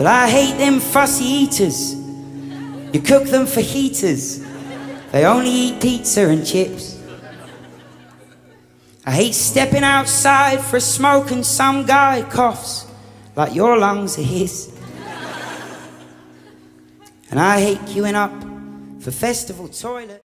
Well, I hate them fussy eaters. You cook them for heaters. They only eat pizza and chips. I hate stepping outside for a smoke and some guy coughs like your lungs are his. And I hate queuing up for festival toilet.